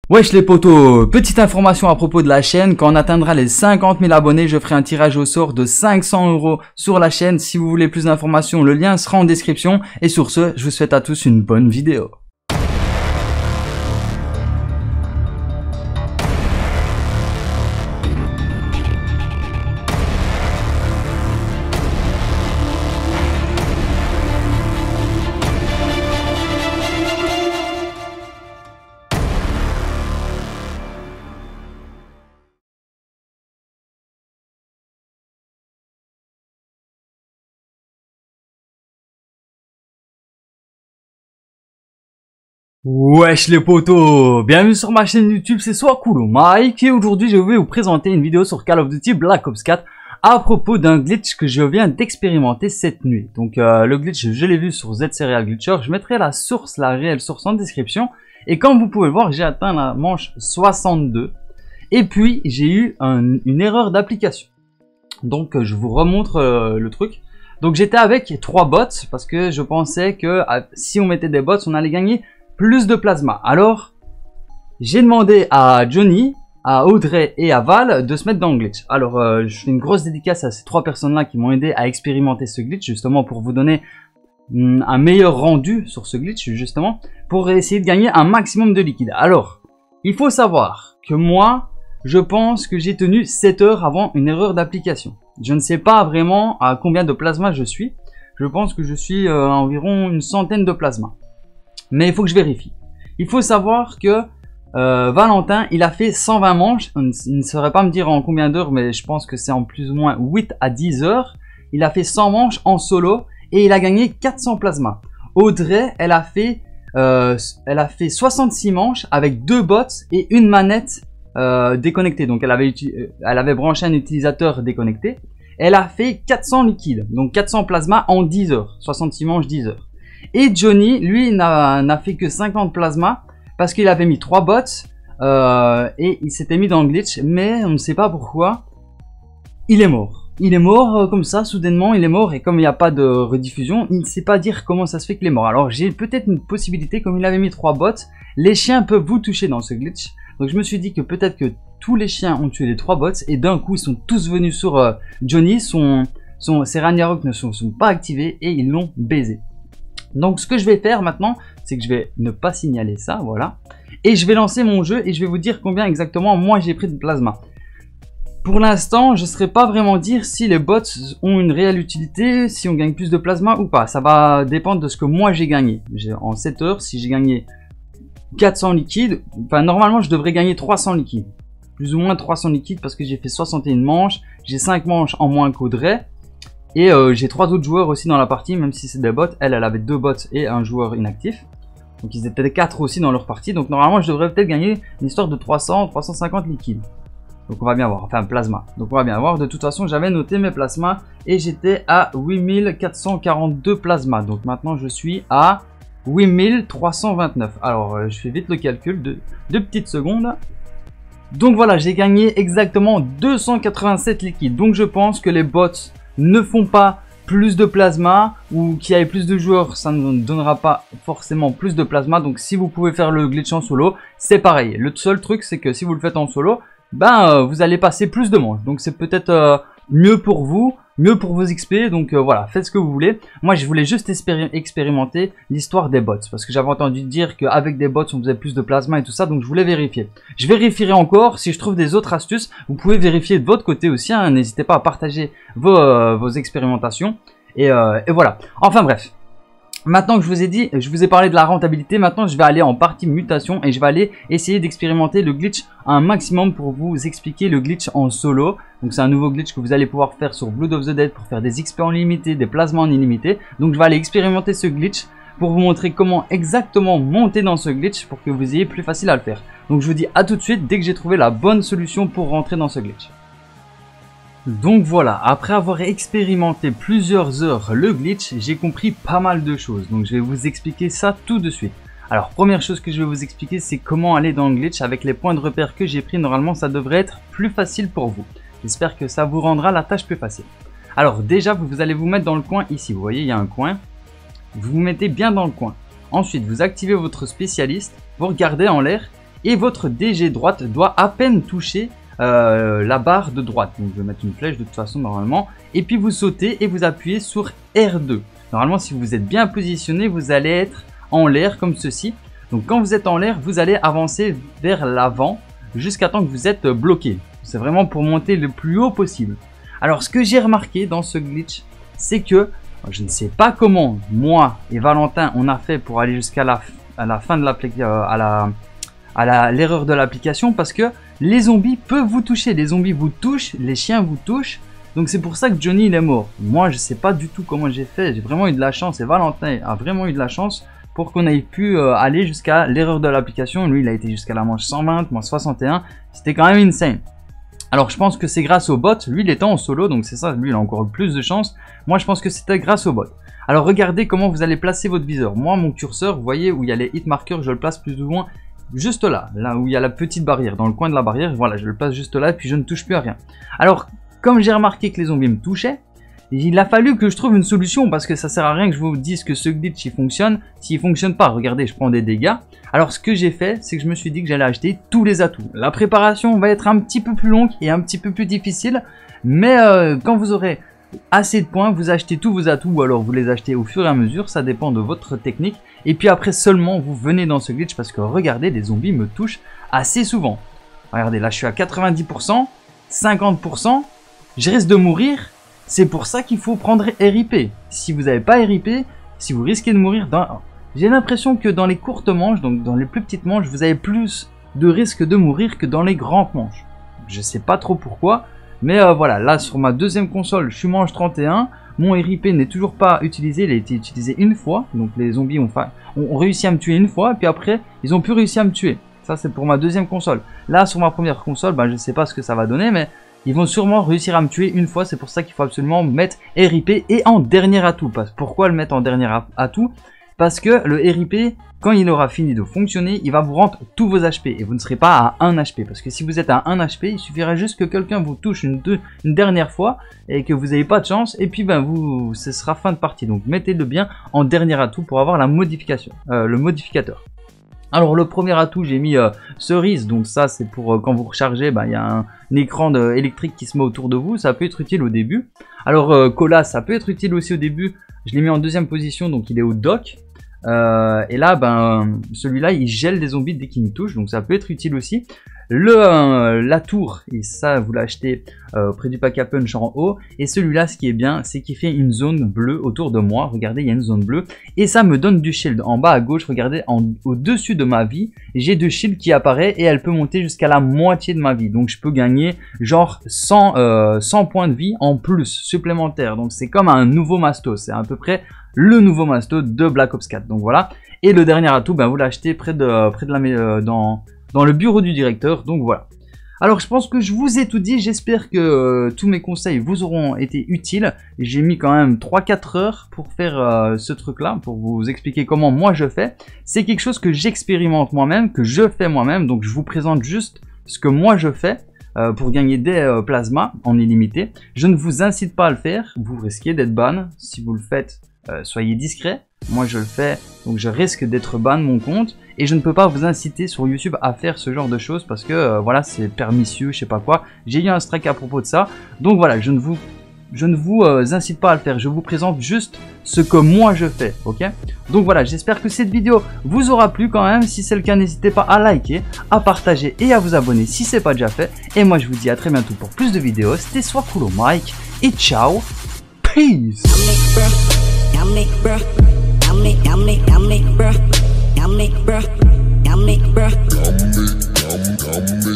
Wesh les potos, petite information à propos de la chaîne, quand on atteindra les 50 000 abonnés, je ferai un tirage au sort de 500 € sur la chaîne. Si vous voulez plus d'informations, le lien sera en description. Et sur ce, je vous souhaite à tous une bonne vidéo. Wesh les potos, bienvenue sur ma chaîne YouTube, c'est Swakulo Mike et aujourd'hui je vais vous présenter une vidéo sur Call of Duty Black Ops 4 à propos d'un glitch que je viens d'expérimenter cette nuit. Donc le glitch je l'ai vu sur Z Serial Glitcher, je mettrai la source, la réelle source en description. Et comme vous pouvez le voir, j'ai atteint la manche 62 et puis j'ai eu une erreur d'application. Donc je vous remontre le truc. Donc j'étais avec 3 bots parce que je pensais que si on mettait des bots on allait gagner plus de plasma. Alors, j'ai demandé à Johnny, à Audrey et à Val de se mettre dans le glitch. Alors, je fais une grosse dédicace à ces 3 personnes-là qui m'ont aidé à expérimenter ce glitch, justement pour vous donner un meilleur rendu sur ce glitch, justement, pour essayer de gagner un maximum de liquide. Alors, il faut savoir que moi, je pense que j'ai tenu 7 heures avant une erreur d'application. Je ne sais pas vraiment à combien de plasma je suis. Je pense que je suis à environ une centaine de plasma. Mais il faut que je vérifie. Il faut savoir que Valentin, il a fait 120 manches. Il ne saurait pas me dire en combien d'heures, mais je pense que c'est en plus ou moins 8 à 10 heures. Il a fait 100 manches en solo et il a gagné 400 plasma. Audrey, elle a fait 66 manches avec 2 bots et une manette déconnectée. Donc elle avait branché un utilisateur déconnecté. Elle a fait 400 liquides, donc 400 plasma en 10 heures. 66 manches, 10 heures. Et Johnny, lui, n'a fait que 50 plasma parce qu'il avait mis 3 bots et il s'était mis dans le glitch, mais on ne sait pas pourquoi. Il est mort. Il est mort comme ça, soudainement, il est mort et comme il n'y a pas de rediffusion, il ne sait pas dire comment ça se fait qu'il est mort. Alors j'ai peut-être une possibilité, comme il avait mis 3 bots, les chiens peuvent vous toucher dans ce glitch. Donc je me suis dit que peut-être que tous les chiens ont tué les 3 bots et d'un coup ils sont tous venus sur Johnny, ses Ragnarok ne sont pas activés et ils l'ont baisé. Donc ce que je vais faire maintenant, c'est que je vais ne pas signaler ça, voilà. Et je vais lancer mon jeu et je vais vous dire combien exactement moi j'ai pris de plasma. Pour l'instant, je ne saurais pas vraiment dire si les bots ont une réelle utilité, si on gagne plus de plasma ou pas. Ça va dépendre de ce que moi j'ai gagné. En 7 heures, si j'ai gagné 400 liquides, enfin normalement je devrais gagner 300 liquides. Plus ou moins 300 liquides parce que j'ai fait 61 manches, j'ai 5 manches en moins qu'Audrey. Et j'ai 3 autres joueurs aussi dans la partie, même si c'est des bots. Elle avait 2 bots et un joueur inactif. Donc ils étaient 4 aussi dans leur partie. Donc normalement je devrais peut-être gagner une histoire de 300-350 liquides. Donc on va bien voir, enfin plasma. Donc on va bien voir, de toute façon j'avais noté mes plasmas. Et j'étais à 8442 plasmas. Donc maintenant je suis à 8329. Alors je fais vite le calcul de 2 petites secondes. Donc voilà, j'ai gagné exactement 287 liquides. Donc je pense que les bots ne font pas plus de plasma ou qu'il y ait plus de joueurs, ça ne donnera pas forcément plus de plasma. Donc si vous pouvez faire le glitch en solo, c'est pareil. Le seul truc c'est que si vous le faites en solo, vous allez passer plus de manches. Donc c'est peut-être mieux pour vous, mieux pour vos XP. Donc voilà, faites ce que vous voulez. Moi je voulais juste expérimenter l'histoire des bots parce que j'avais entendu dire qu'avec des bots on faisait plus de plasma et tout ça. Donc je voulais vérifier. Je vérifierai encore. Si je trouve des autres astuces, vous pouvez vérifier de votre côté aussi, hein. N'hésitez pas à partager vos expérimentations et voilà. Enfin bref. Maintenant que je vous ai parlé de la rentabilité, maintenant je vais aller en partie mutation et je vais aller essayer d'expérimenter le glitch un maximum pour vous expliquer le glitch en solo. Donc c'est un nouveau glitch que vous allez pouvoir faire sur Blood of the Dead pour faire des XP en illimité, des plasmas en illimité. Donc je vais aller expérimenter ce glitch pour vous montrer comment exactement monter dans ce glitch pour que vous ayez plus facile à le faire. Donc je vous dis à tout de suite dès que j'ai trouvé la bonne solution pour rentrer dans ce glitch. Donc voilà, après avoir expérimenté plusieurs heures le glitch, j'ai compris pas mal de choses. Donc je vais vous expliquer ça tout de suite. Alors première chose que je vais vous expliquer, c'est comment aller dans le glitch avec les points de repère que j'ai pris. Normalement ça devrait être plus facile pour vous. J'espère que ça vous rendra la tâche plus facile. Alors déjà vous allez vous mettre dans le coin ici. Vous voyez il y a un coin. Vous vous mettez bien dans le coin. Ensuite vous activez votre spécialiste. Vous regardez en l'air. et votre DG droite doit à peine toucher la barre de droite. Donc je vais mettre une flèche de toute façon normalement, et puis vous sautez et vous appuyez sur R2. Normalement si vous êtes bien positionné, vous allez être en l'air comme ceci. Donc quand vous êtes en l'air, vous allez avancer vers l'avant jusqu'à temps que vous êtes bloqué. C'est vraiment pour monter le plus haut possible. Alors ce que j'ai remarqué dans ce glitch, c'est que je ne sais pas comment moi et Valentin on a fait pour aller jusqu'à la fin de l'application, l'erreur de l'application, parce que les zombies peuvent vous toucher, les zombies vous touchent, les chiens vous touchent. Donc c'est pour ça que Johnny il est mort. Moi je sais pas du tout comment j'ai fait, j'ai vraiment eu de la chance et Valentin a vraiment eu de la chance pour qu'on ait pu aller jusqu'à l'erreur de l'application. Lui il a été jusqu'à la manche 120, moi 61, c'était quand même insane. Alors je pense que c'est grâce au bot, lui il était en solo donc c'est ça, lui il a encore plus de chance. Moi je pense que c'était grâce au bot. Alors regardez comment vous allez placer votre viseur. Moi mon curseur, vous voyez où il y a les hit markers, je le place plus ou moins juste là où il y a la petite barrière, dans le coin de la barrière, voilà je le place juste là et puis je ne touche plus à rien. Alors comme j'ai remarqué que les zombies me touchaient, il a fallu que je trouve une solution parce que ça sert à rien que je vous dise que ce glitch il fonctionne s'il fonctionne pas. Regardez, je prends des dégâts. Alors ce que j'ai fait, c'est que je me suis dit que j'allais acheter tous les atouts. La préparation va être un petit peu plus longue et un petit peu plus difficile, mais quand vous aurez assez de points, vous achetez tous vos atouts ou alors vous les achetez au fur et à mesure, ça dépend de votre technique. Et puis après seulement vous venez dans ce glitch parce que regardez, les zombies me touchent assez souvent. Regardez, là je suis à 90%, 50%, je risque de mourir. C'est pour ça qu'il faut prendre RIP. Si vous n'avez pas RIP, si vous risquez de mourir dans... J'ai l'impression que dans les courtes manches, donc dans les plus petites manches, vous avez plus de risque de mourir que dans les grandes manches. Je sais pas trop pourquoi, mais voilà, là sur ma deuxième console, je suis manche 31, mon RIP n'est toujours pas utilisé, il a été utilisé une fois, donc les zombies ont réussi à me tuer une fois, puis après, ils ont plus réussi à me tuer. Ça c'est pour ma deuxième console. Là sur ma première console, je sais pas ce que ça va donner, mais... ils vont sûrement réussir à me tuer une fois, c'est pour ça qu'il faut absolument mettre RIP et en dernier atout. Pourquoi le mettre en dernier atout? Parce que le RIP, quand il aura fini de fonctionner, il va vous rendre tous vos HP et vous ne serez pas à 1 HP. Parce que si vous êtes à 1 HP, il suffira juste que quelqu'un vous touche une dernière fois et que vous n'ayez pas de chance et puis ce sera fin de partie. Donc mettez-le bien en dernier atout pour avoir la modification, le modificateur. Alors le premier atout, j'ai mis cerise, donc ça c'est pour quand vous rechargez, il y a un écran électrique qui se met autour de vous, ça peut être utile au début. Alors cola, ça peut être utile aussi au début, je l'ai mis en deuxième position, donc il est au dock. Et là, celui-là il gèle des zombies dès qu'il me touche, donc ça peut être utile aussi. La tour, et ça vous l'achetez près du pack à punch en haut, et celui-là ce qui est bien c'est qu'il fait une zone bleue autour de moi, regardez il y a une zone bleue, et ça me donne du shield. En bas à gauche, regardez au-dessus de ma vie, j'ai du shield qui apparaît et elle peut monter jusqu'à la moitié de ma vie, donc je peux gagner genre 100 points de vie en plus supplémentaires, donc c'est comme un nouveau masto, c'est à peu près le nouveau masto de Black Ops 4, donc voilà. Et le dernier atout, vous l'achetez près de la dans le bureau du directeur, donc voilà. Alors je pense que je vous ai tout dit, j'espère que tous mes conseils vous auront été utiles. J'ai mis quand même 3-4 heures pour faire ce truc là, pour vous expliquer comment moi je fais. C'est quelque chose que j'expérimente moi-même, que je fais moi-même, donc je vous présente juste ce que moi je fais pour gagner des plasmas en illimité. Je ne vous incite pas à le faire, vous risquez d'être ban. Si vous le faites, soyez discret. Moi je le fais, donc je risque d'être ban mon compte. Et je ne peux pas vous inciter sur YouTube à faire ce genre de choses parce que voilà, c'est pernicieux, je sais pas quoi. J'ai eu un strike à propos de ça. Donc voilà, je ne vous incite pas à le faire. Je vous présente juste ce que moi je fais, ok? Donc voilà, j'espère que cette vidéo vous aura plu quand même. Si c'est le cas, n'hésitez pas à liker, à partager et à vous abonner si ce n'est pas déjà fait. Et moi je vous dis à très bientôt pour plus de vidéos. C'était Swakulo Mike et ciao, peace. Yummy, bruh.